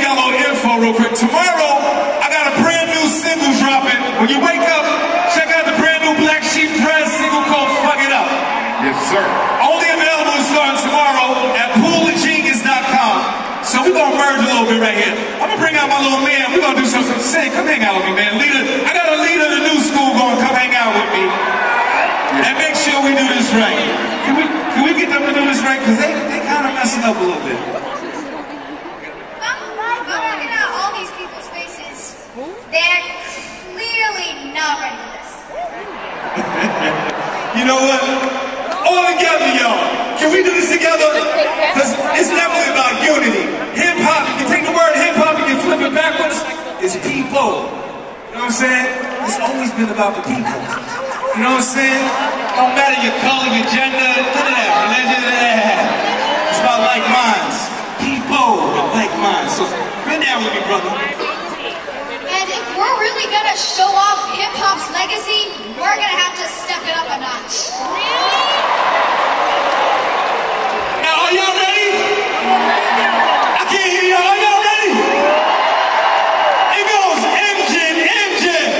y'all a little info real quick. Tomorrow, I got a brand new single dropping. When you wake up, check out the brand new Black Sheep Press single called Fuck It Up. Yes, sir. Only available starting tomorrow at poolandgenius.com. So we're gonna merge a little bit right here. I'm gonna bring out my little man. We're gonna do something. Say, come hang out with me, man. I got a leader of the new school going. Come hang out with me. And make sure we do this right. Can we get them to do this right? Because they kind of messing up a little bit. I'm looking at all these people's faces. They're clearly not ready for this. You know what? All together, y'all. Can we do this together? Because it's definitely about unity. Hip-hop, you can take the word hip-hop and you flip it backwards. It's people. You know what I'm saying? It's always been about the people. You know what I'm saying? Don't matter your color, your gender, none of that. Religion, it's about like minds. People with like minds. So bend down with me, brother. And if we're really gonna show off hip-hop's legacy, we're gonna have to step it up a notch. Now, are y'all ready? I can't hear y'all. Are y'all ready? It goes Engine, engine.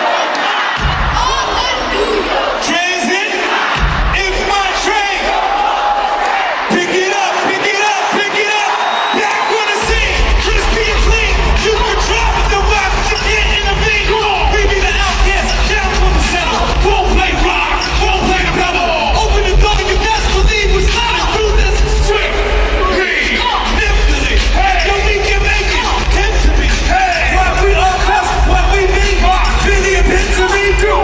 Hallelujah. Transit, it's my train. Pick it up, pick it up, pick it up. Back on the scene, just be clean. You can drop the rock, but you can't intervene. We be the outcast, down from the center. Won't play rock, won't play the pedal. Open the door, you best believe we're sliding through this strip. Niftily, yo, we can make it. Hint to me, what we are best, what we mean. Really a hint to me, do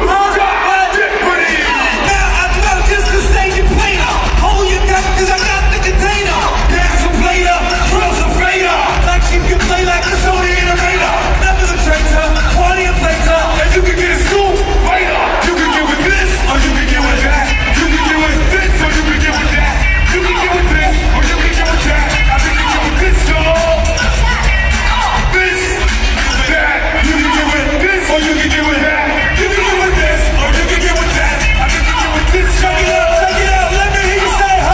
now I dwell just to say you plainer. Hold your gun, cause I got the container. Gas a plater, drills a fader. Like you can play like a Sony innovator. Never the traitor, quality of later. And you can get a school, waiter. You can get with this, or you can get with that. You can get with this, or you can get with that. You can get with this, or you can get with that. I think you can get with this, y'all. This, that. You can get with this, or you can get with that. You can get with this, or you can get with that. I think you can get with this. Check it out, check it out. Let me hear you say ho.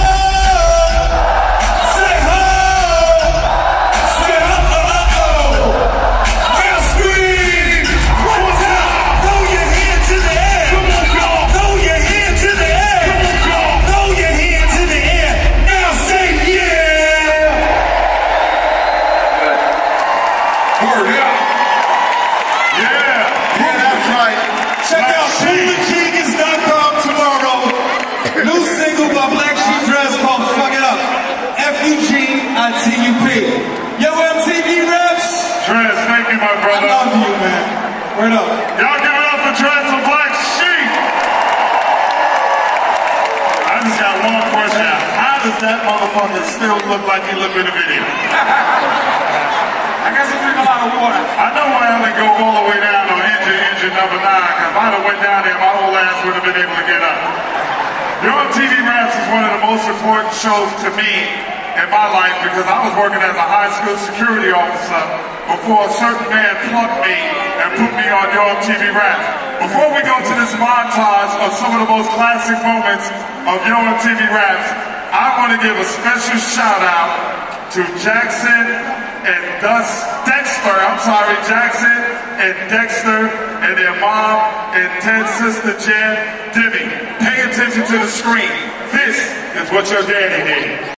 Say ho. Say ho. Now scream. One time. Throw your hand to the air. Come on, y'all. Throw your hand to the air. Come on, y'all. Throw your hand to the air. Now say yeah. Word up. Yeah, that's right. Check out poolandgenius.com tomorrow. New single by Black Sheep Press called Fuck It Up. F-U-G-I-T-U-P. Yo, MTV Raps. Trez, thank you, my I brother. love you, man. Word up. Y'all give it up for Trez and Black Sheep. I just got one question. How does that motherfucker still look like he looked in the video? I guess I drink a lot of water. I know I only go all the way down on engine number 9, because if I'd have went down there, my whole ass would have been able to get up. Your MTV Raps is one of the most important shows to me in my life, because I was working as a high school security officer before a certain man plucked me and put me on Your MTV Raps. Before we go to this montage of some of the most classic moments of Your MTV Raps, I want to give a special shout out to Jackson and Dexter and Dexter and their mom and Ted's sister Jen, Demi. Pay attention to the screen. This is what your daddy did.